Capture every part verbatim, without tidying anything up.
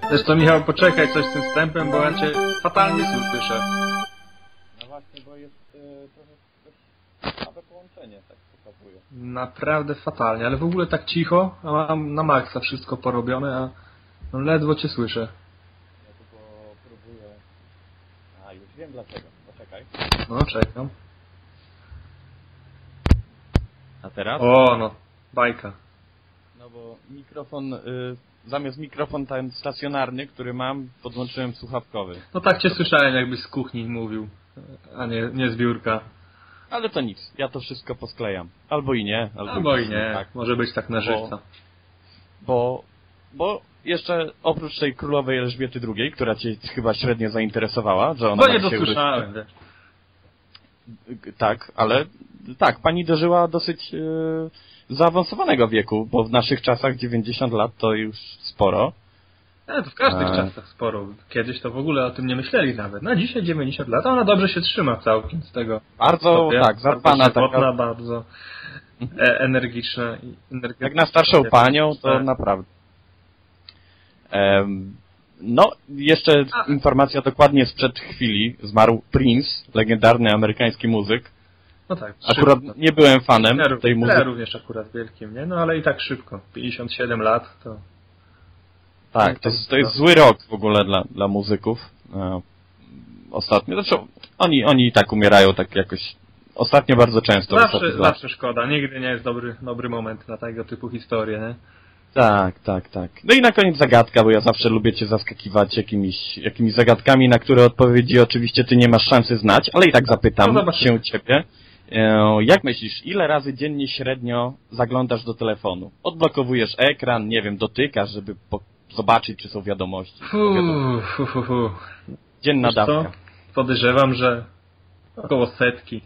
Zresztą Michał, poczekaj coś z tym wstępem, bo ja cię fatalnie słyszę. No właśnie, bo jest yy, trochę słabe połączenie, tak pokazuje. Naprawdę fatalnie, ale w ogóle tak cicho, a mam na maksa wszystko porobione, a no ledwo cię słyszę. Ja tylko próbuję... A, już wiem dlaczego. Poczekaj. No, czekam. A teraz? O, no, bajka. No bo mikrofon, y, zamiast mikrofon ten stacjonarny, który mam, podłączyłem słuchawkowy. No tak cię słyszałem, jakbyś z kuchni mówił, a nie, nie z biurka. Ale to nic, ja to wszystko posklejam. Albo i nie. Albo, Albo i nie, tak. może być tak na żywca. Bo, bo jeszcze oprócz tej królowej Elżbiety drugiej, która cię chyba średnio zainteresowała, że ona... No nie tak się dosłyszałem, wiesz. Tak, ale tak, pani dożyła dosyć yy, zaawansowanego wieku, bo w naszych czasach dziewięćdziesiąt lat to już sporo. No, to w każdych A... czasach sporo. Kiedyś to w ogóle o tym nie myśleli nawet. Na dzisiaj dziewięćdziesiąt lat, a ona dobrze się trzyma całkiem z tego. Bardzo, Sobie. tak, zadbana. Bardzo żywotna, taka... bardzo e energiczna. I Jak na starszą panią, to tak. Naprawdę. Um, no, jeszcze a. informacja dokładnie sprzed chwili. Zmarł Prince, legendarny amerykański muzyk. No tak. Akurat szybko. Nie byłem fanem ja, tej muzyki. Ja również akurat wielkim, nie? No ale i tak szybko. pięćdziesiąt siedem lat to... Tak, to, to jest zły rok w ogóle dla, dla muzyków. E, ostatnio, zresztą oni, oni i tak umierają tak jakoś ostatnio bardzo często. Zawsze, zawsze szkoda, nigdy nie jest dobry, dobry moment na tego typu historie, nie? Tak, tak, tak. No i na koniec zagadka, bo ja zawsze lubię cię zaskakiwać jakimiś, jakimiś zagadkami, na które odpowiedzi oczywiście ty nie masz szansy znać, ale i tak zapytam no się ciebie. E, jak myślisz, ile razy dziennie średnio zaglądasz do telefonu? Odblokowujesz ekran, nie wiem, dotykasz, żeby po zobaczyć, czy są wiadomości. Fuuu, fu, fu, fu. Dzienna dawka. Co? Podejrzewam, że około setki.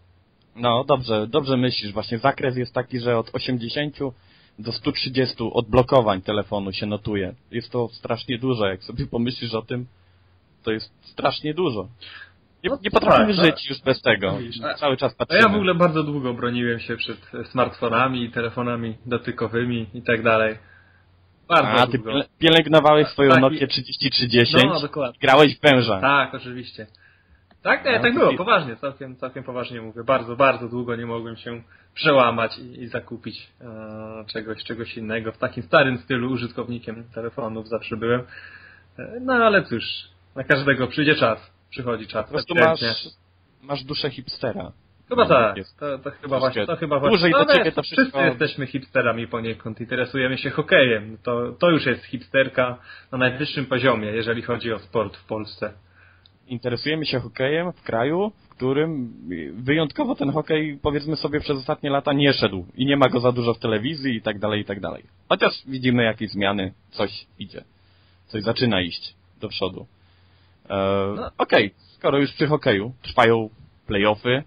No, dobrze, dobrze myślisz. Właśnie zakres jest taki, że od osiemdziesięciu do stu trzydziestu odblokowań telefonu się notuje. Jest to strasznie dużo. Jak sobie pomyślisz o tym, to jest strasznie dużo. Nie, nie potrafimy tak, żyć tak. już bez tego. A, Cały czas patrzymy. A ja w ogóle bardzo długo broniłem się przed smartfonami, telefonami dotykowymi i tak dalej. Bardzo A, ty długo. pielęgnowałeś swoją tak, Nokię trzydzieści trzydzieści, no, dokładnie. Grałeś w węża. Tak, oczywiście. Tak, nie, no, tak było, poważnie, całkiem, całkiem poważnie mówię. Bardzo, bardzo długo nie mogłem się przełamać i, i zakupić e, czegoś, czegoś innego. W takim starym stylu użytkownikiem telefonów zawsze byłem. E, no ale cóż, na każdego przyjdzie czas. Przychodzi czas. Po prostu masz, masz duszę hipstera. Chyba tak. To, to chyba właśnie. To chyba właśnie. Dłużej no, do ciebie to wszystko... Wszyscy jesteśmy hipsterami poniekąd. Interesujemy się hokejem. To, to już jest hipsterka na najwyższym poziomie, jeżeli chodzi o sport w Polsce. Interesujemy się hokejem w kraju, w którym wyjątkowo ten hokej, powiedzmy sobie, przez ostatnie lata nie szedł. I nie ma go za dużo w telewizji i tak dalej, i tak dalej. Chociaż widzimy jakieś zmiany. Coś idzie. Coś zaczyna iść do przodu. Eee, no. Okej, okay. Skoro już przy hokeju trwają play-offy,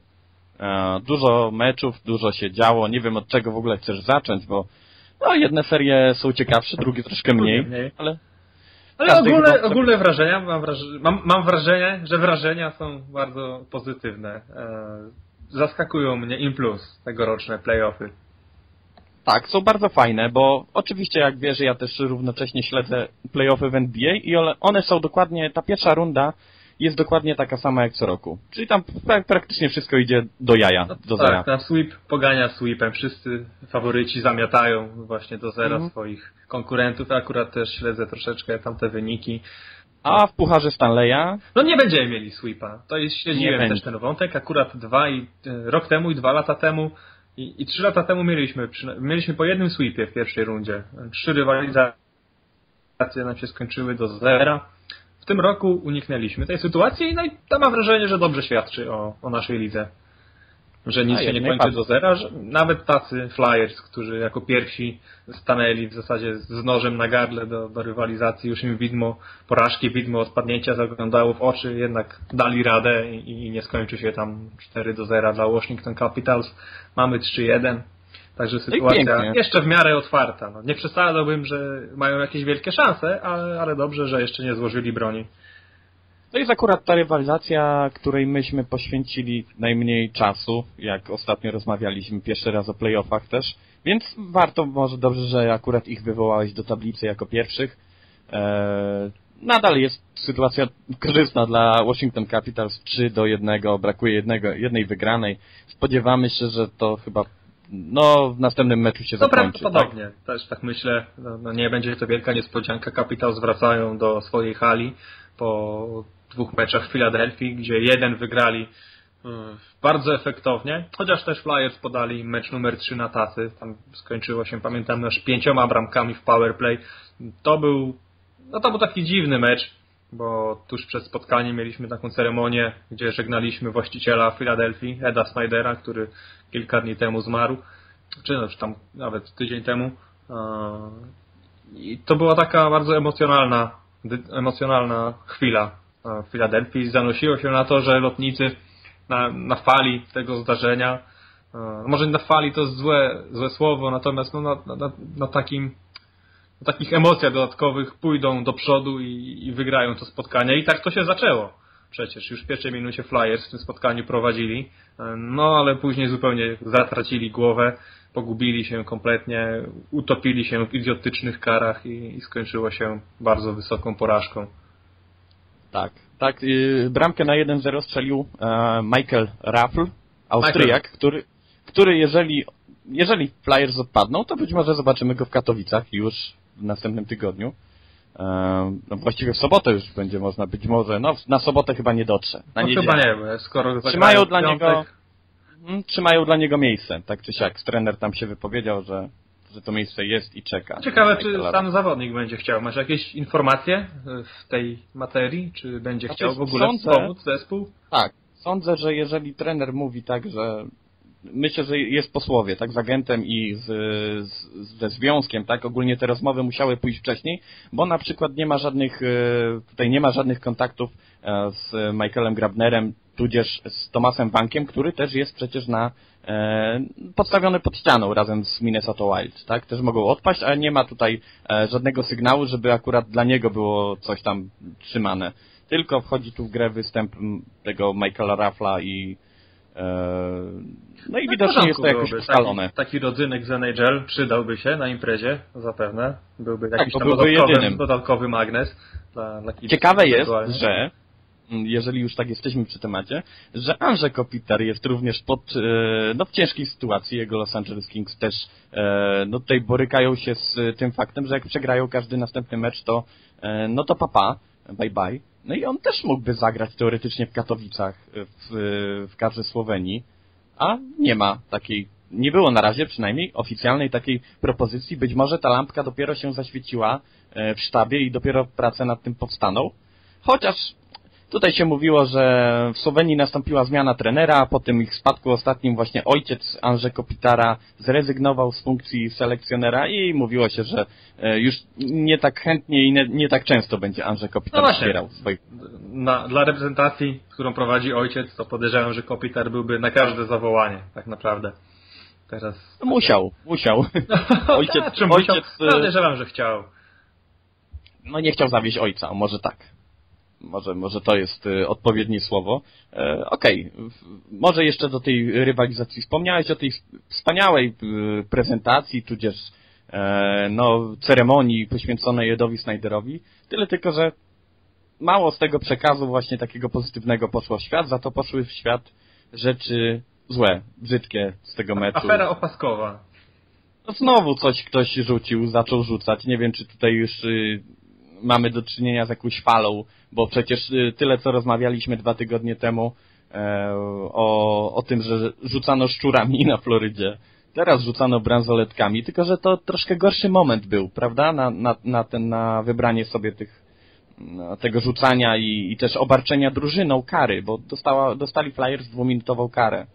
dużo meczów, dużo się działo. Nie wiem, od czego w ogóle chcesz zacząć, bo no, jedne serie są ciekawsze, drugie troszkę mniej, mniej. ale... Ale ogólne, chyba... ogólne wrażenia, mam, wraż... mam, mam wrażenie, że wrażenia są bardzo pozytywne. Zaskakują mnie im plus tegoroczne play-offy. Tak, są bardzo fajne, bo oczywiście jak wiesz, ja też równocześnie śledzę play-offy w N B A i one są dokładnie, ta pierwsza runda jest dokładnie taka sama jak co roku. Czyli tam praktycznie wszystko idzie do jaja, no, do tak, zera. Tak, sweep pogania sweepem. Wszyscy faworyci zamiatają właśnie do zera mm. swoich konkurentów. Ja akurat też śledzę troszeczkę tamte wyniki. A w Pucharze Stanleya? No nie będziemy mieli sweepa. To jest, śledziłem też będzie. ten wątek. Akurat dwa i rok temu i dwa lata temu i, i trzy lata temu mieliśmy, mieliśmy po jednym sweepie w pierwszej rundzie. Trzy rywalizacje nam się skończyły do zera. W tym roku uniknęliśmy tej sytuacji, no i to mam wrażenie, że dobrze świadczy o, o naszej lidze. Że nic A, się nie kończy do zera, że nawet tacy Flyers, którzy jako pierwsi stanęli w zasadzie z nożem na gardle do, do rywalizacji, już im widmo porażki, widmo odpadnięcia zaglądało w oczy, jednak dali radę i, i nie skończy się tam cztery do zera dla Washington Capitals. Mamy trzy jeden. Także sytuacja jeszcze w miarę otwarta. No, nie przesadzałbym, że mają jakieś wielkie szanse, ale, ale dobrze, że jeszcze nie złożyli broni. To jest akurat ta rywalizacja, której myśmy poświęcili najmniej czasu, jak ostatnio rozmawialiśmy pierwszy raz o playoffach też. Więc warto, może dobrze, że akurat ich wywołałeś do tablicy jako pierwszych, E, nadal jest sytuacja korzystna dla Washington Capitals, trzy do jednego, brakuje jednego, jednej wygranej. Spodziewamy się, że to chyba no w następnym meczu się to zakończy. Prawdopodobnie, tak? też tak myślę. No, no nie będzie to wielka niespodzianka. Capitals wracają do swojej hali po dwóch meczach w Filadelfii, gdzie jeden wygrali bardzo efektownie, chociaż też Flyers podali mecz numer trzy na tacy. Tam skończyło się, pamiętam, aż pięcioma bramkami w powerplay. To był, no to był taki dziwny mecz, bo tuż przed spotkaniem mieliśmy taką ceremonię, gdzie żegnaliśmy właściciela Filadelfii, Eda Snydera, który kilka dni temu zmarł, czy no, tam nawet tydzień temu. I to była taka bardzo emocjonalna, emocjonalna chwila w Filadelfii. Zanosiło się na to, że lotnicy Na, na fali tego zdarzenia, e, może na fali to złe, złe słowo, natomiast no, na, na, na, takim, na takich emocjach dodatkowych pójdą do przodu i, i wygrają to spotkanie. I tak to się zaczęło. Przecież już w pierwszej minucie Flyers w tym spotkaniu prowadzili, e, no ale później zupełnie zatracili głowę, pogubili się kompletnie, utopili się w idiotycznych karach i, i skończyło się bardzo wysoką porażką. Tak, tak. Yy, bramkę na jeden zero strzelił e, Michael Raffl, Austriak, który, który jeżeli, jeżeli Flyers odpadną, to być może zobaczymy go w Katowicach już w następnym tygodniu. E, no właściwie w sobotę już będzie można, być może, no na sobotę chyba nie dotrze. Na no niedzielę. chyba nie, bo skoro trzymają dla niego, hmm, trzymają dla niego miejsce, tak czy siak. Trener tam się wypowiedział, że że to miejsce jest i czeka. Ciekawe, czy sam zawodnik będzie chciał. Masz jakieś informacje w tej materii? Czy będzie znaczy, chciał w ogóle sądzę, pomóc zespół? Tak. Sądzę, że jeżeli trener mówi tak, że myślę, że jest posłowie, tak, z agentem i z, z, ze związkiem, tak, ogólnie te rozmowy musiały pójść wcześniej, bo na przykład nie ma żadnych, tutaj nie ma żadnych kontaktów z Michaelem Grabnerem, tudzież z Tomasem Bankiem, który też jest przecież na e, podstawiony pod ścianą razem z Minnesota Wild, tak, też mogą odpaść, ale nie ma tutaj e, żadnego sygnału, żeby akurat dla niego było coś tam trzymane. Tylko wchodzi tu w grę występ tego Michaela Raffla i no i widocznie jest to jakoś ustalone. Taki, taki rodzynek z N H L przydałby się na imprezie, zapewne. Byłby jakiś tak, tam byłby dodatkowy, dodatkowy magnes. Dla, dla Ciekawe jest, że jeżeli już tak jesteśmy przy temacie, że Andrzej Kopitar jest również pod, no w ciężkiej sytuacji. Jego Los Angeles Kings też no tutaj borykają się z tym faktem, że jak przegrają każdy następny mecz, to no to papa, bye bye. No i on też mógłby zagrać teoretycznie w Katowicach, w, w kadrze Słowenii, a nie ma takiej, nie było na razie przynajmniej oficjalnej takiej propozycji. Być może ta lampka dopiero się zaświeciła w sztabie i dopiero prace nad tym powstaną. Chociaż tutaj się mówiło, że w Słowenii nastąpiła zmiana trenera, a po tym ich spadku ostatnim właśnie ojciec Andrzej Kopitara zrezygnował z funkcji selekcjonera i mówiło się, że już nie tak chętnie i nie, nie tak często będzie Andrzej Kopitar no wspierał swoich... Na, dla reprezentacji, którą prowadzi ojciec, to podejrzewam, że Kopitar byłby na każde zawołanie, tak naprawdę. Teraz... No musiał, musiał. ojciec, Czym ojciec... musiał? Podejrzewam, że chciał. No nie chciał zawieść ojca, może tak. Może, może to jest y, odpowiednie słowo. E, Okej, okay. Może jeszcze do tej rywalizacji. Wspomniałeś o tej wspaniałej y, prezentacji, tudzież e, no, ceremonii poświęconej Edowi Snyderowi. Tyle tylko, że mało z tego przekazu właśnie takiego pozytywnego poszło w świat, za to poszły w świat rzeczy złe, brzydkie z tego meczu. Afera opaskowa. No znowu coś ktoś rzucił, zaczął rzucać. Nie wiem, czy tutaj już... Y, mamy do czynienia z jakąś falą, bo przecież tyle, co rozmawialiśmy dwa tygodnie temu e, o, o tym, że rzucano szczurami na Florydzie. Teraz rzucano bransoletkami, tylko że to troszkę gorszy moment był, prawda? Na, na, na, ten, na wybranie sobie tych, no, tego rzucania i, i też obarczenia drużyną kary, bo dostała, dostali Flyers dwuminutową karę.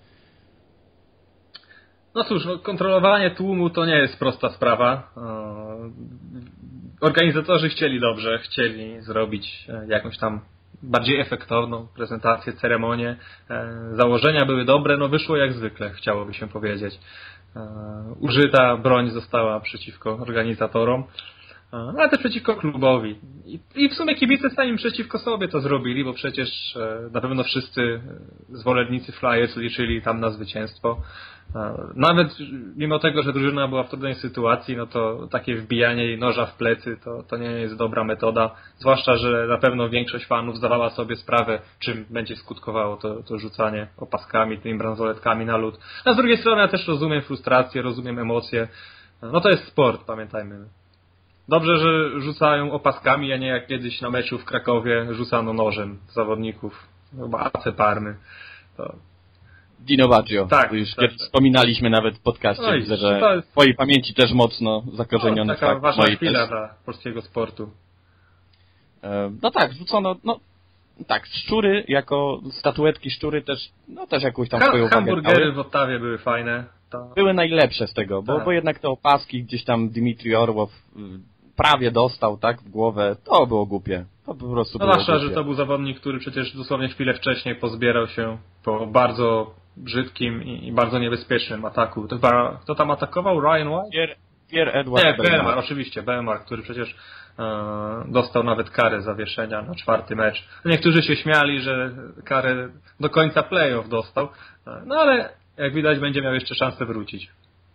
No cóż, no, kontrolowanie tłumu to nie jest prosta sprawa. Organizatorzy chcieli dobrze, chcieli zrobić jakąś tam bardziej efektowną prezentację, ceremonię. Założenia były dobre, no wyszło jak zwykle, chciałoby się powiedzieć. Użyta broń została przeciwko organizatorom. ale też przeciwko klubowi. I, i w sumie kibice sami przeciwko sobie to zrobili, bo przecież e, na pewno wszyscy zwolennicy Flyers liczyli tam na zwycięstwo. E, nawet mimo tego, że drużyna była w trudnej sytuacji, no to takie wbijanie jej noża w plecy to, to nie jest dobra metoda. Zwłaszcza, że na pewno większość fanów zdawała sobie sprawę, czym będzie skutkowało to, to rzucanie opaskami, tymi bransoletkami na lód. A z drugiej strony ja też rozumiem frustrację, rozumiem emocje. No to jest sport, pamiętajmy. Dobrze, że rzucają opaskami, a nie jak kiedyś na meczu w Krakowie rzucano nożem zawodników. Chyba A C Parmy. To... Dino Baggio. Tak. Już tak, tak. Wspominaliśmy nawet w podcaście, no widzę, że to jest... w twojej pamięci też mocno zakorzeniony no, taka fakt. ważna chwila też. Dla polskiego sportu. E, no tak, rzucono, no tak, szczury jako statuetki szczury też, no też jakąś tam ha, swoją wagę. Hamburgery w Ottawie były fajne. To... Były najlepsze z tego, bo, bo jednak te opaski gdzieś tam Dmitrij Orłow prawie dostał, tak, w głowę, to było głupie. To po prostu no było zwłaszcza, głupie. że to był zawodnik, który przecież dosłownie chwilę wcześniej pozbierał się po bardzo brzydkim i, i bardzo niebezpiecznym ataku. To chyba, kto tam atakował? Ryan White? Pierre, Pierre Edward Nie, Belmar, oczywiście, Belmar, który przecież e, dostał nawet karę zawieszenia na czwarty mecz. Niektórzy się śmiali, że karę do końca playoff dostał, no ale jak widać będzie miał jeszcze szansę wrócić.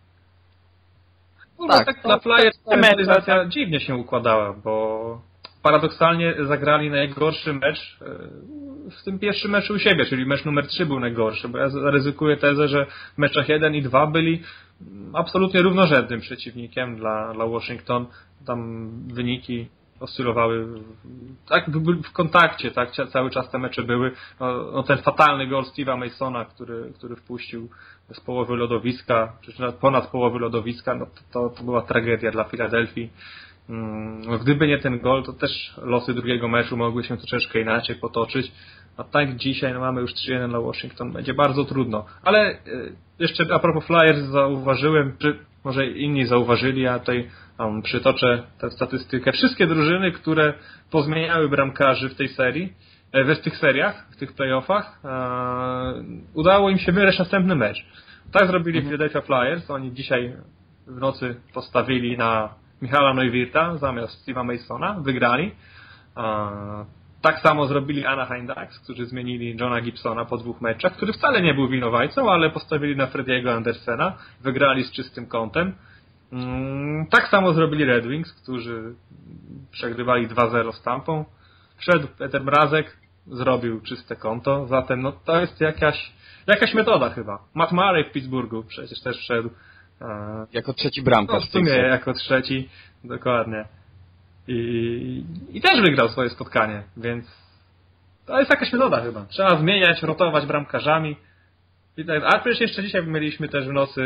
No, tak, tak dla Flyers rywalizacja dziwnie się układała, bo paradoksalnie zagrali najgorszy mecz w tym pierwszym meczu u siebie, czyli mecz numer trzy był najgorszy, bo ja zaryzykuję tezę, że w meczach jeden i dwa byli absolutnie równorzędnym przeciwnikiem dla, dla Washington. Tam wyniki oscylowały tak w kontakcie, tak cały czas te mecze były. No, no ten fatalny gol Steve'a Masona, który, który wpuścił z połowy lodowiska, czy ponad połowy lodowiska, no to, to była tragedia dla Filadelfii. No, gdyby nie ten gol, to też losy drugiego meczu mogły się troszeczkę inaczej potoczyć. A tak dzisiaj no, mamy już trzy jeden dla Washington, będzie bardzo trudno. Ale jeszcze a propos Flyers zauważyłem, czy może inni zauważyli, a tutaj um, przytoczę tę statystykę. Wszystkie drużyny, które pozmieniały bramkarzy w tej serii, w tych seriach, w tych playoffach, e, udało im się wygrać następny mecz. Tak zrobili mhm. Philadelphia Flyers. Oni dzisiaj w nocy postawili na Michala Neuwirtha zamiast Steve'a Masona. Wygrali. E, tak samo zrobili Anaheim Ducks, którzy zmienili Johna Gibsona po dwóch meczach, który wcale nie był winowajcą, ale postawili na Frediego Andersena. Wygrali z czystym kątem. Mm, tak samo zrobili Red Wings, którzy przegrywali dwa zero z Tampą. Wszedł Peter Mrazek, zrobił czyste konto, zatem no to jest jakaś jakaś metoda chyba. Matt Murray w Pittsburghu przecież też wszedł. E, jako trzeci bramkarz. No w sumie jako trzeci, dokładnie. I, I też wygrał swoje spotkanie, więc to jest jakaś metoda chyba. Trzeba zmieniać, rotować bramkarzami. I tak, a przecież jeszcze dzisiaj mieliśmy też w nocy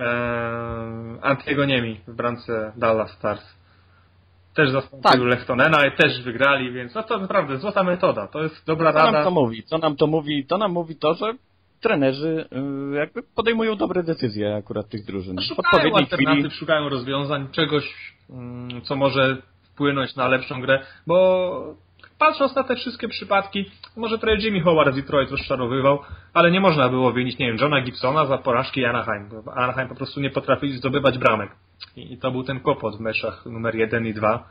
e, Antiego Niemi w bramce Dallas Stars. Też zastąpił tak. Lehtonena i też wygrali, więc no to naprawdę złota metoda. To jest dobra Co rada. nam to mówi? Co nam to mówi? To nam mówi to, że trenerzy yy, jakby podejmują dobre decyzje akurat tych drużyn. No, szukają alternatyw, chwili... szukają rozwiązań, czegoś, yy, co może wpłynąć na lepszą grę, bo patrząc na te wszystkie przypadki, może trochę Jimmy Howard z Detroit rozczarowywał, ale nie można było winić, nie wiem, Johna Gibsona za porażki Anaheim. Anaheim po prostu nie potrafili zdobywać bramek. I, i to był ten kłopot w meczach numer jeden i dwa.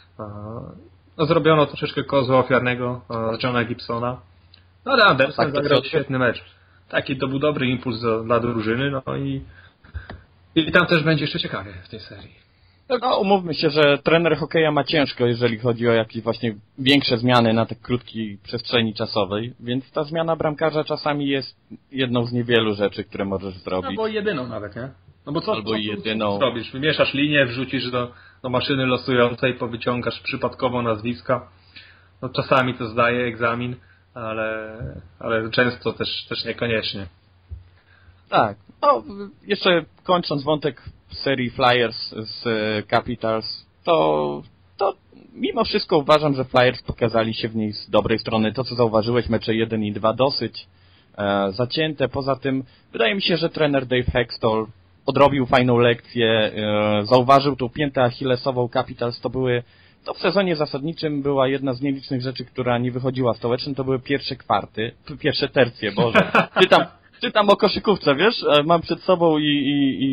No, zrobiono troszeczkę kozła ofiarnego z Johna Gibsona. No ale Anderson tak, zagrał świetny mecz. Taki to był dobry impuls do, dla drużyny, no i, i tam też będzie jeszcze ciekawie w tej serii. No, umówmy się, że trener hokeja ma ciężko, jeżeli chodzi o jakieś właśnie większe zmiany na tej krótkiej przestrzeni czasowej, więc ta zmiana bramkarza czasami jest jedną z niewielu rzeczy, które możesz zrobić. Albo jedyną nawet, nie? No bo co, Albo co, jedyną. co zrobisz? Wymieszasz linię, wrzucisz do, do maszyny losującej, powyciągasz przypadkowo nazwiska. No czasami to zdaje egzamin, ale, ale często też, też niekoniecznie. Tak. No, jeszcze kończąc wątek serii Flyers z Capitals, to, to mimo wszystko uważam, że Flyers pokazali się w niej z dobrej strony. To, co zauważyłeś, mecze jeden i dwa dosyć e, zacięte. Poza tym wydaje mi się, że trener Dave Hextall odrobił fajną lekcję, e, zauważył tą piętę achillesową Capitals. To były, to w sezonie zasadniczym była jedna z nielicznych rzeczy, która nie wychodziła stołecznym, to były pierwsze kwarty, pierwsze tercje, Boże. Czytam, czytam o koszykówce, wiesz, mam przed sobą i, i, i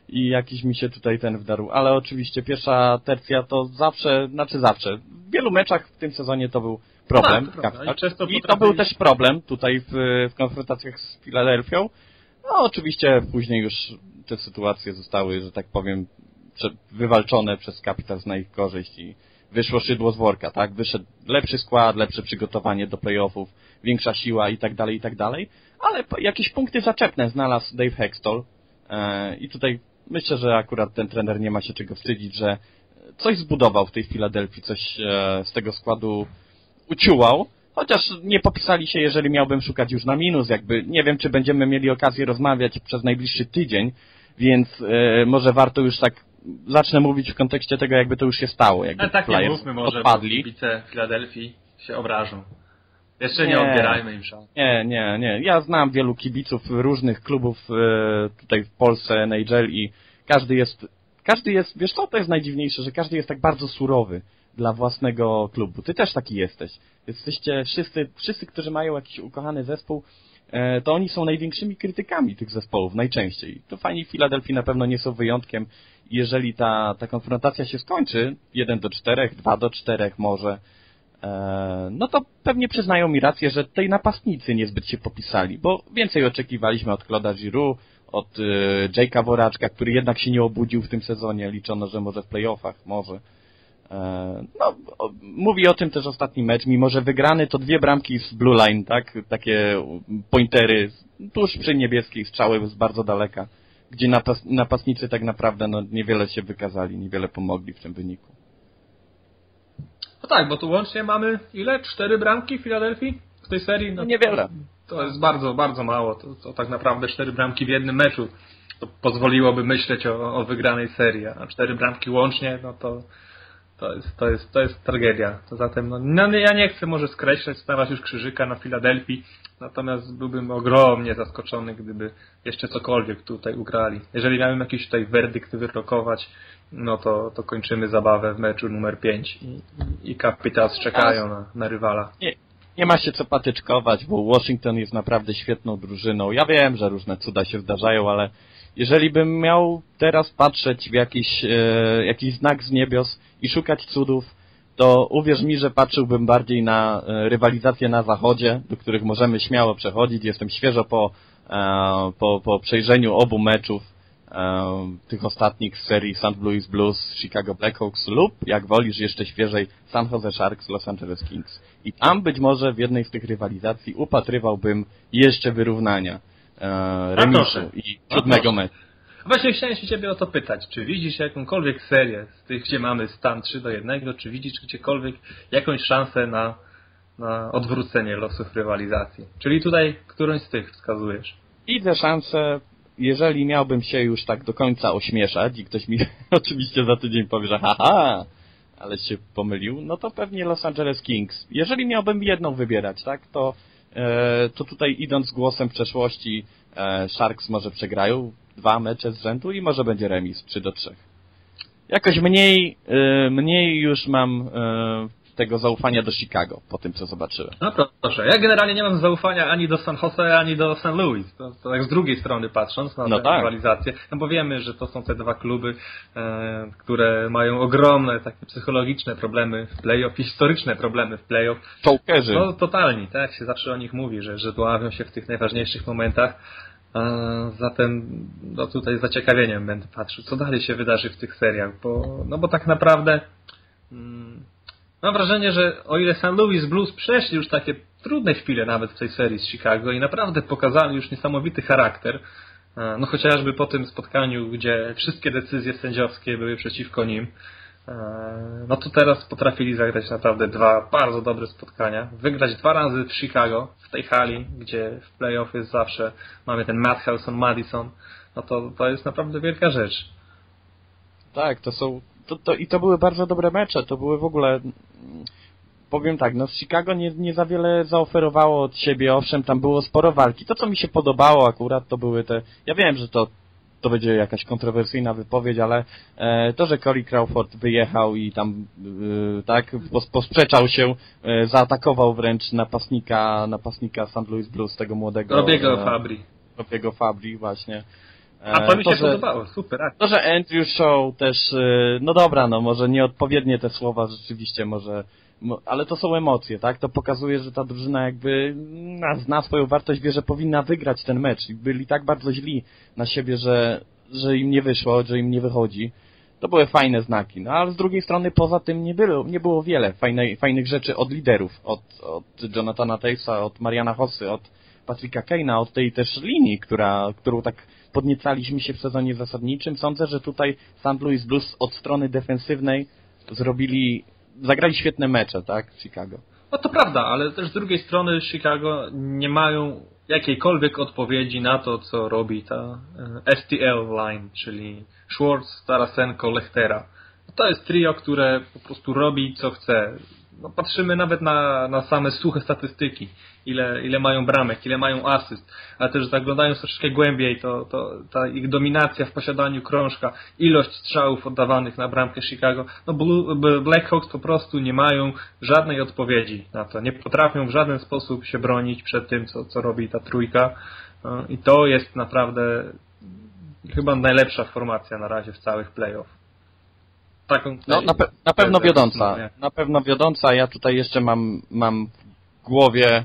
i jakiś mi się tutaj ten wdarł. Ale oczywiście pierwsza tercja to zawsze, znaczy zawsze, w wielu meczach w tym sezonie to był problem. Tak, to I, często I to był też problem tutaj w, w konfrontacjach z Filadelfią. No oczywiście później już te sytuacje zostały, że tak powiem, wywalczone przez Capitals na ich korzyść i wyszło szydło z worka, tak? Wyszedł lepszy skład, lepsze przygotowanie do playoffów, większa siła i tak dalej, i tak dalej. Ale jakieś punkty zaczepne znalazł Dave Hextall. I tutaj myślę, że akurat ten trener nie ma się czego wstydzić, że coś zbudował w tej Filadelfii, coś z tego składu uciułał. Chociaż nie popisali się, jeżeli miałbym szukać już na minus, jakby nie wiem, czy będziemy mieli okazję rozmawiać przez najbliższy tydzień, więc e, może warto już tak, zacznę mówić w kontekście tego, jakby to już się stało, jakby Ale tak nie mówmy może, odpadli. Bo kibice Filadelfii się obrażą. Jeszcze nie, nie odbierajmy im szans. Nie, nie, nie. Ja znam wielu kibiców różnych klubów e, tutaj w Polsce, N H L i każdy jest, każdy jest, wiesz co, to jest najdziwniejsze, że każdy jest tak bardzo surowy dla własnego klubu. Ty też taki jesteś. Jesteście wszyscy, wszyscy, którzy mają jakiś ukochany zespół, to oni są największymi krytykami tych zespołów, najczęściej. To fani Filadelfii na pewno nie są wyjątkiem. Jeżeli ta, ta konfrontacja się skończy, jeden do czterech, dwa do czterech może, no to pewnie przyznają mi rację, że tej napastnicy niezbyt się popisali, bo więcej oczekiwaliśmy od Claude'a Giroux, od Jake'a Woraczka, który jednak się nie obudził w tym sezonie. Liczono, że może w playoffach, może. No, mówi o tym też ostatni mecz, mimo że wygrany to dwie bramki z blue line, tak? Takie pointery tuż przy niebieskiej, strzały z bardzo daleka, gdzie napas napastnicy tak naprawdę no, niewiele się wykazali, niewiele pomogli w tym wyniku. No tak, bo tu łącznie mamy ile? Cztery bramki w Filadelfii w tej serii? No niewiele. To, to jest bardzo, bardzo mało. To, to tak naprawdę cztery bramki w jednym meczu. To pozwoliłoby myśleć o, o wygranej serii, a cztery bramki łącznie, no to To jest, to jest, to jest tragedia. To zatem, no, no, ja nie chcę może skreślać, stawiać już krzyżyka na Filadelfii, natomiast byłbym ogromnie zaskoczony, gdyby jeszcze cokolwiek tutaj ugrali. Jeżeli miałem jakiś tutaj werdykt wyrokować, no to, to kończymy zabawę w meczu numer pięć i, i Capitals czekają na, na rywala. Nie, nie ma się co patyczkować, bo Washington jest naprawdę świetną drużyną. Ja wiem, że różne cuda się zdarzają, ale jeżeli bym miał teraz patrzeć w jakiś, e, jakiś znak z niebios i szukać cudów, to uwierz mi, że patrzyłbym bardziej na e, rywalizację na zachodzie, do których możemy śmiało przechodzić. Jestem świeżo po, e, po, po przejrzeniu obu meczów e, tych ostatnich z serii Saint Louis Blues, Chicago Blackhawks lub, jak wolisz, jeszcze świeżej San Jose Sharks, Los Angeles Kings. I tam być może w jednej z tych rywalizacji upatrywałbym jeszcze wyrównania. Remisu i siódmego meczu. Właśnie chciałem się Ciebie o to pytać. Czy widzisz jakąkolwiek serię z tych, gdzie mamy stan trzy do jednego, czy widzisz gdziekolwiek jakąś szansę na, na odwrócenie losów rywalizacji? Czyli tutaj którąś z tych wskazujesz? Widzę szansę, jeżeli miałbym się już tak do końca ośmieszać i ktoś mi oczywiście za tydzień powie, że haha, ale się pomylił, no to pewnie Los Angeles Kings. Jeżeli miałbym jedną wybierać, tak, to to tutaj idąc głosem w przeszłości Sharks może przegrają dwa mecze z rzędu i może będzie remis trzy do trzech. Jakoś mniej mniej już mam tego zaufania do Chicago po tym, co zobaczyłem. No proszę, ja generalnie nie mam zaufania ani do San Jose, ani do Saint Louis. To, to tak z drugiej strony patrząc na no tę tak. rywalizację, no bo wiemy, że to są te dwa kluby, e, które mają ogromne takie psychologiczne problemy w play-off, historyczne problemy w play-off. Czołkerzy. No totalnie, tak się zawsze o nich mówi, że, że dławią się w tych najważniejszych momentach. E, zatem no tutaj z zaciekawieniem będę patrzył, co dalej się wydarzy w tych seriach, bo, no bo tak naprawdę mm, mam wrażenie, że o ile Saint Louis Blues przeszli już takie trudne chwile nawet w tej serii z Chicago i naprawdę pokazali już niesamowity charakter, no chociażby po tym spotkaniu, gdzie wszystkie decyzje sędziowskie były przeciwko nim, no to teraz potrafili zagrać naprawdę dwa bardzo dobre spotkania, wygrać dwa razy w Chicago, w tej hali, gdzie w playoff jest zawsze, mamy ten Madhouse on Madison, no to, to jest naprawdę wielka rzecz. Tak, to są To, to, I to były bardzo dobre mecze, to były w ogóle, powiem tak, no z Chicago nie, nie za wiele zaoferowało od siebie, owszem, tam było sporo walki. To, co mi się podobało akurat, to były te, ja wiem, że to, to będzie jakaś kontrowersyjna wypowiedź, ale e, to, że Corey Crawford wyjechał i tam, e, tak, pos, posprzeczał się, e, zaatakował wręcz napastnika, napastnika Saint Louis Blues, tego młodego. Robiego Fabry. Robiego Fabry, właśnie. A to mi się to, że, podobało, super. To, że Andrew Shaw też, no dobra, no może nieodpowiednie te słowa rzeczywiście, może, ale to są emocje, tak? To pokazuje, że ta drużyna jakby zna swoją wartość, wie, że powinna wygrać ten mecz i byli tak bardzo źli na siebie, że, że im nie wyszło, że im nie wychodzi. To były fajne znaki, no ale z drugiej strony poza tym nie było, nie było wiele fajnej, fajnych rzeczy od liderów, od, od Jonathana Tavesa, od Mariana Hossy, od Patricka Kane'a, od tej też linii, która, którą tak podniecaliśmy się w sezonie zasadniczym. Sądzę, że tutaj Saint Louis Blues od strony defensywnej zrobili, zagrali świetne mecze, tak, w Chicago. No to prawda, ale też z drugiej strony Chicago nie mają jakiejkolwiek odpowiedzi na to, co robi ta S T L line, czyli Schwartz, Tarasenko, Lechtera. To jest trio, które po prostu robi, co chce. No, patrzymy nawet na, na same suche statystyki, ile, ile mają bramek, ile mają asyst, ale też zaglądając troszeczkę głębiej, to, to ta ich dominacja w posiadaniu krążka, ilość strzałów oddawanych na bramkę Chicago, no Blue, Blackhawks po prostu nie mają żadnej odpowiedzi na to, nie potrafią w żaden sposób się bronić przed tym, co, co robi ta trójka i to jest naprawdę chyba najlepsza formacja na razie w całych playoff. Taką, no, na, pe na pewno wiodąca. Na pewno wiodąca. Ja tutaj jeszcze mam, mam w głowie...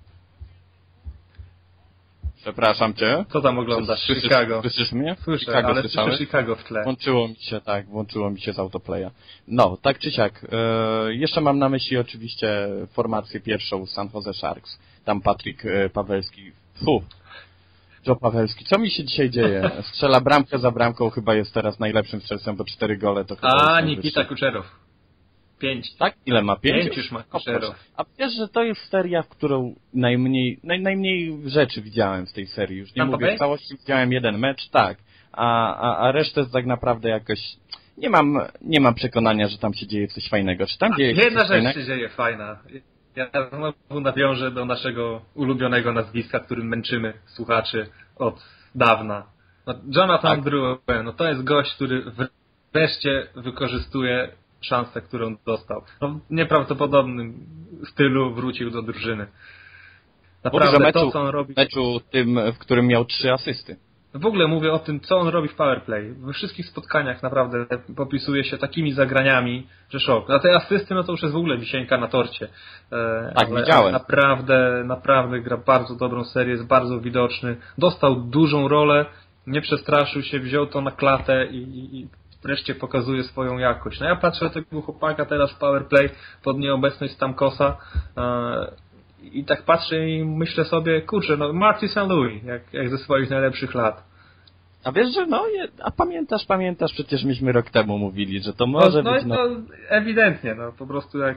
Przepraszam cię. Co tam oglądasz? Słyszysz, Chicago. Słyszysz mnie? Słyszę, Chicago, ale słyszałeś? słyszę Chicago w tle. Włączyło mi się, tak, włączyło mi się z autoplaya. No, tak czy siak. E, jeszcze mam na myśli oczywiście formację pierwszą San Jose Sharks. Tam Patryk e, Pawelski. Fu. Joe Pawelski. Co mi się dzisiaj dzieje? Strzela bramkę za bramką, chyba jest teraz najlepszym strzelcem, bo cztery gole to chyba... A, Nikita Kuczerow. Pięć. Tak? Ile ma? Pięć? Pięć już ma Kuczerow. A wiesz, że to jest seria, w którą najmniej, naj, najmniej rzeczy widziałem w tej serii. Już nie Tampa mówię Bay? w całości, widziałem jeden mecz, tak. A, a, a resztę tak naprawdę jakoś... Nie mam, nie mam przekonania, że tam się dzieje coś fajnego. Czy tam A, dzieje się jedna coś rzecz fajnego? się dzieje fajna. Ja znowu nawiążę do naszego ulubionego nazwiska, którym męczymy słuchaczy od dawna. No, Jonathan Tak. Drouin, no to jest gość, który wreszcie wykorzystuje szansę, którą dostał. No, w nieprawdopodobnym stylu wrócił do drużyny. Naprawdę meczu, to, co on robi... meczu tym, w którym miał trzy asysty. W ogóle mówię o tym, co on robi w powerplay. We wszystkich spotkaniach naprawdę popisuje się takimi zagraniami, że szok. A te asysty, no to już jest w ogóle wisienka na torcie. E, Tak, ale, widziałem. Ale naprawdę, naprawdę gra bardzo dobrą serię, jest bardzo widoczny. Dostał dużą rolę, nie przestraszył się, wziął to na klatę i, i, i wreszcie pokazuje swoją jakość. No ja patrzę na tego chłopaka teraz w powerplay pod nieobecność Stamkosa e, i tak patrzę i myślę sobie, kurczę, no Marty Saint Louis, jak, jak ze swoich najlepszych lat. A wiesz, że no, a pamiętasz, pamiętasz, przecież myśmy rok temu mówili, że to może no, być... No, No, no ewidentnie, no po prostu jak...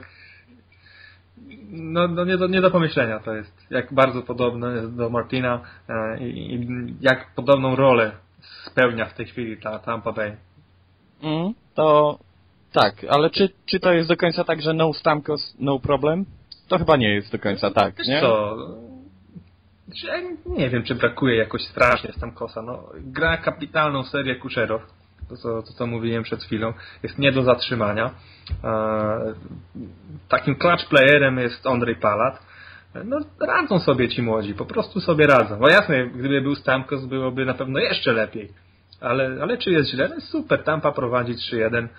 No, no nie, do, nie do pomyślenia to jest, jak bardzo podobne jest do Martina e, i, i jak podobną rolę spełnia w tej chwili ta Tampa Bay. Mm, to tak, ale czy, czy to jest do końca tak, że no Stamkos, no problem? To chyba nie jest do końca tak, Wiesz nie? co, ja nie wiem, czy brakuje jakoś strasznie Stamkosa. No, gra kapitalną serię Kuczerow, to co, to co mówiłem przed chwilą, jest nie do zatrzymania. E, takim clutch playerem jest Ondrej Palat. No, radzą sobie ci młodzi, po prostu sobie radzą. Bo jasne, gdyby był Stamkos, byłoby na pewno jeszcze lepiej. Ale, ale czy jest źle? No jest super, Tampa prowadzi trzy jeden.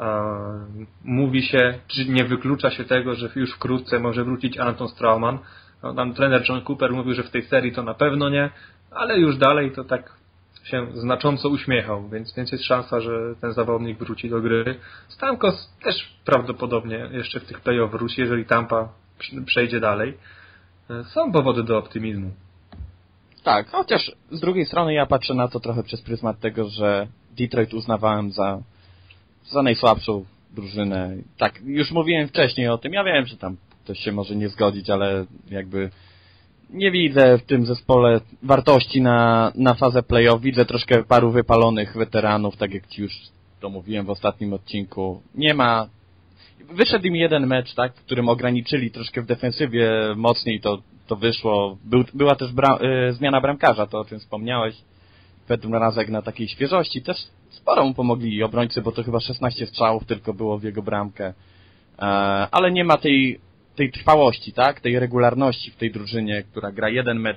Mówi się, czy nie wyklucza się tego, że już wkrótce może wrócić Anton Strauman. No, tam trener John Cooper mówił, że w tej serii to na pewno nie, ale już dalej to tak się znacząco uśmiechał, więc, więc jest szansa, że ten zawodnik wróci do gry. Stamkos też prawdopodobnie jeszcze w tych play-off wróci, jeżeli Tampa przejdzie dalej. Są powody do optymizmu. Tak, chociaż z drugiej strony ja patrzę na to trochę przez pryzmat tego, że Detroit uznawałem za za najsłabszą drużynę. Tak, już mówiłem wcześniej o tym. Ja wiem, że tam ktoś się może nie zgodzić, ale jakby nie widzę w tym zespole wartości na, na fazę play-off. Widzę troszkę paru wypalonych weteranów, tak jak ci już to mówiłem w ostatnim odcinku. Nie ma... Wyszedł im jeden mecz, tak, w którym ograniczyli troszkę w defensywie mocniej, to, to wyszło. Był, była też bra, y, zmiana bramkarza, to o czym wspomniałeś. Petr Mrazek na takiej świeżości. Też sporo mu pomogli obrońcy, bo to chyba szesnaście strzałów tylko było w jego bramkę. E, ale nie ma tej, tej trwałości, tak? Tej regularności w tej drużynie, która gra jeden mecz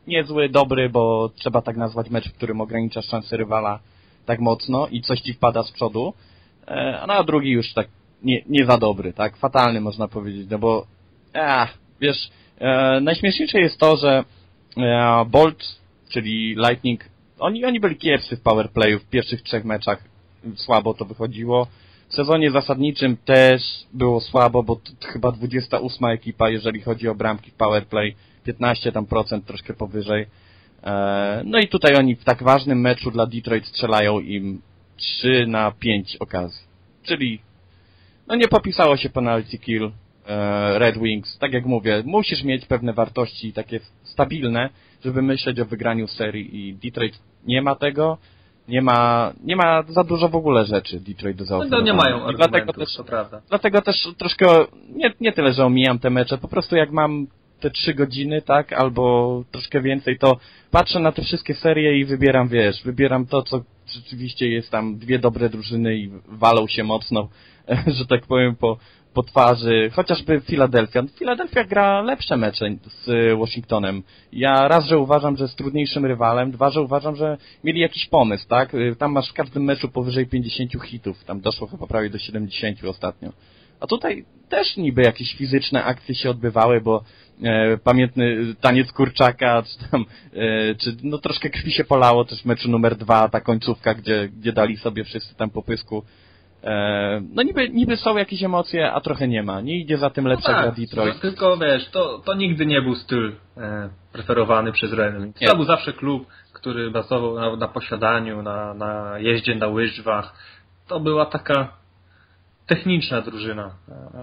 niezły, dobry, bo trzeba tak nazwać mecz, w którym ograniczasz szanse rywala tak mocno i coś ci wpada z przodu, a na drugi już tak nie, nie za dobry, tak? Fatalny można powiedzieć, no bo a, wiesz, e, najśmieszniejsze jest to, że e, Bolt, czyli Lightning, oni, oni byli kiepscy w powerplayu w pierwszych trzech meczach, słabo to wychodziło. W sezonie zasadniczym też było słabo, bo to chyba dwudziesta ósma ekipa, jeżeli chodzi o bramki w powerplay, piętnaście tam procent, troszkę powyżej. E, no i tutaj oni w tak ważnym meczu dla Detroit strzelają im trzy na pięć okazji. Czyli no nie popisało się penalty kill e, Red Wings. Tak jak mówię, musisz mieć pewne wartości takie stabilne, żeby myśleć o wygraniu serii i Detroit nie ma tego. Nie ma, nie ma za dużo w ogóle rzeczy Detroit do zaoferowania. No nie mają argumentów, dlatego też, to prawda. Dlatego też troszkę, nie, nie tyle, że omijam te mecze, po prostu jak mam te trzy godziny, tak, albo troszkę więcej, to patrzę na te wszystkie serie i wybieram, wiesz, wybieram to, co rzeczywiście jest tam dwie dobre drużyny i walą się mocno, że tak powiem, po, po twarzy, chociażby Philadelphia. Philadelphia gra lepsze mecze z Washingtonem. Ja raz, że uważam, że jest trudniejszym rywalem, dwa, że uważam, że mieli jakiś pomysł, tak? Tam masz w każdym meczu powyżej pięćdziesięciu hitów, tam doszło chyba prawie do siedemdziesięciu ostatnio. A tutaj też niby jakieś fizyczne akcje się odbywały, bo e, pamiętny taniec kurczaka, czy tam, e, czy no troszkę krwi się polało też w meczu numer dwa, ta końcówka, gdzie, gdzie dali sobie wszyscy tam po pysku. E, no niby, niby są jakieś emocje, a trochę nie ma. Nie idzie za tym lepsza no tak, gra Detroit. No, tylko wiesz, to, to nigdy nie był styl e, preferowany przez Red. To był zawsze klub, który bazował na, na posiadaniu, na, na jeździe na łyżwach. To była taka techniczna drużyna.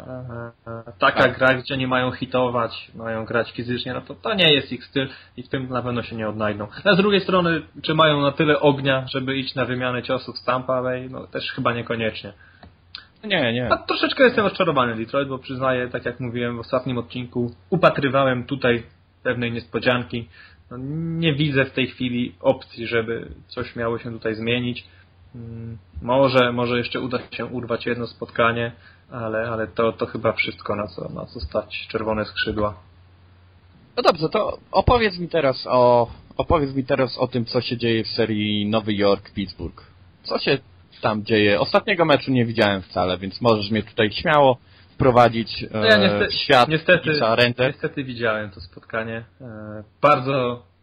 Taka tak. gra, gdzie nie mają hitować, mają grać fizycznie, no to, to nie jest ich styl i w tym na pewno się nie odnajdą. A z drugiej strony, czy mają na tyle ognia, żeby iść na wymianę ciosów z Tampa Bay? No też chyba niekoniecznie. Nie, nie. A troszeczkę jestem rozczarowany Detroit, bo przyznaję, tak jak mówiłem w ostatnim odcinku, upatrywałem tutaj pewnej niespodzianki. No, nie widzę w tej chwili opcji, żeby coś miało się tutaj zmienić. Może, może jeszcze uda się urwać jedno spotkanie, ale, ale to, to chyba wszystko, na co, na co stać czerwone skrzydła. No dobrze, to opowiedz mi teraz o opowiedz mi teraz o tym, co się dzieje w serii Nowy Jork-Pittsburgh. Co się tam dzieje? Ostatniego meczu nie widziałem wcale, więc możesz mnie tutaj śmiało wprowadzić no ja niestety, w świat niestety, rentę. Niestety widziałem to spotkanie. Bardzo